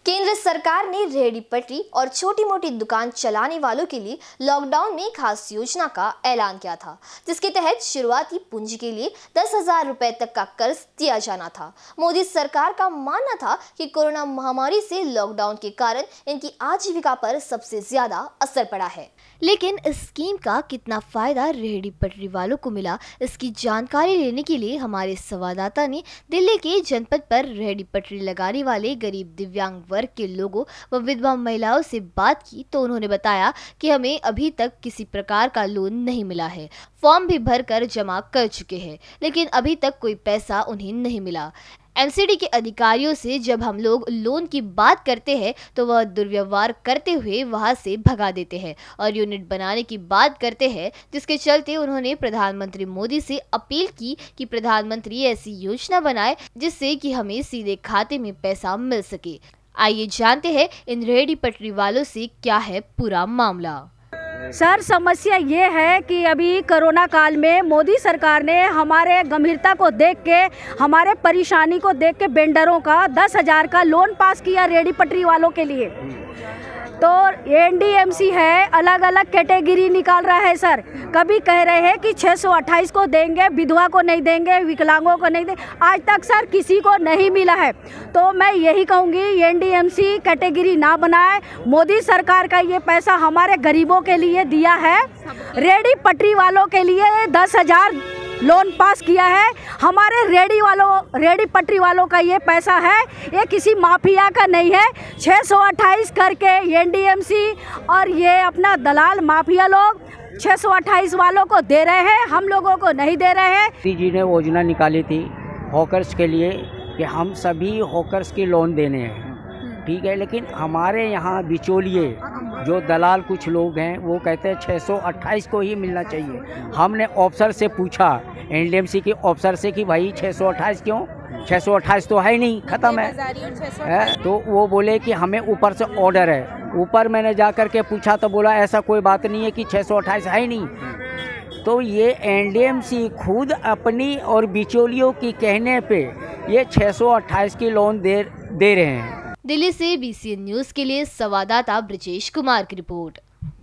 केंद्र सरकार ने रेहड़ी पटरी और छोटी मोटी दुकान चलाने वालों के लिए लॉकडाउन में खास योजना का ऐलान किया था, जिसके तहत शुरुआती पूंजी के लिए 10,000 रुपए तक का कर्ज दिया जाना था। मोदी सरकार का मानना था कि कोरोना महामारी से लॉकडाउन के कारण इनकी आजीविका पर सबसे ज्यादा असर पड़ा है। लेकिन इस स्कीम का कितना फायदा रेहड़ी पटरी वालों को मिला, इसकी जानकारी लेने के लिए हमारे संवाददाता ने दिल्ली के जनपद पर रेहड़ी पटरी लगाने वाले गरीब दिव्यांग वर्ग के लोगों व विधवा महिलाओं से बात की तो उन्होंने बताया कि हमें अभी तक किसी प्रकार का लोन नहीं मिला है। फॉर्म भी भरकर जमा कर चुके हैं, लेकिन अभी तक कोई पैसा उन्हें नहीं मिला। एमसीडी के अधिकारियों से जब हम लोग लोन की बात करते हैं तो वह दुर्व्यवहार करते हुए वहां से भगा देते हैं और यूनिट बनाने की बात करते हैं, जिसके चलते उन्होंने प्रधानमंत्री मोदी से अपील की कि प्रधानमंत्री ऐसी योजना बनाए जिससे कि हमें सीधे खाते में पैसा मिल सके। आइए जानते हैं इन रेहड़ी पटरी वालों से क्या है पूरा मामला। सर, समस्या ये है कि अभी कोरोना काल में मोदी सरकार ने हमारे गंभीरता को देख के, हमारे परेशानी को देख के वेंडरों का 10,000 का लोन पास किया रेहड़ी पटरी वालों के लिए। तो एनडीएमसी है, अलग अलग कैटेगरी निकाल रहा है सर। कभी कह रहे हैं कि 628 को देंगे, विधवा को नहीं देंगे, विकलांगों को नहीं देंगे। आज तक सर किसी को नहीं मिला है। तो मैं यही कहूँगी एनडीएमसी कैटेगरी ना बनाए। मोदी सरकार का ये पैसा हमारे गरीबों के लिए दिया है, रेहड़ी पटरी वालों के लिए 10,000 लोन पास किया है। हमारे रेहड़ी पटरी वालों का ये पैसा है, ये किसी माफिया का नहीं है। 628 करके एनडीएमसी और ये अपना दलाल माफिया लोग 628 वालों को दे रहे हैं, हम लोगों को नहीं दे रहे हैं। मोदी जी ने योजना निकाली थी हॉकर्स के लिए कि हम सभी हॉकर्स के लोन देने हैं, ठीक है। लेकिन हमारे यहाँ बिचौलिए जो दलाल कुछ लोग हैं वो कहते हैं 628 को ही मिलना चाहिए। हमने ऑफिसर से पूछा, एनडीएमसी के ऑफिसर से, कि भाई 628 क्यों? 628 तो है नहीं, ख़त्म है। तो वो बोले कि हमें ऊपर से ऑर्डर है। ऊपर मैंने जा कर के पूछा तो बोला ऐसा कोई बात नहीं है कि 628 है ही नहीं। तो ये एनडीएमसी खुद अपनी और बिचौलियों की कहने पे ये 628 की लोन दे रहे हैं। दिल्ली से बीसीएन न्यूज़ के लिए संवाददाता ब्रजेश कुमार की रिपोर्ट।